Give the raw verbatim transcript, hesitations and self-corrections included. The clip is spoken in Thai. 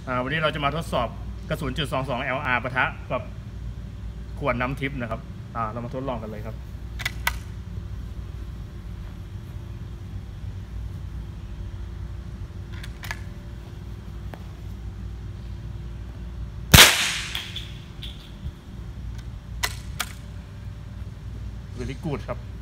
วันนี้เราจะมาทดสอบกระสุนจุดสองสอง แอล อาร์ ปะทะกับขวดน้ำทิพย์นะครับเรามาทดลองกันเลยครับvery good ครับ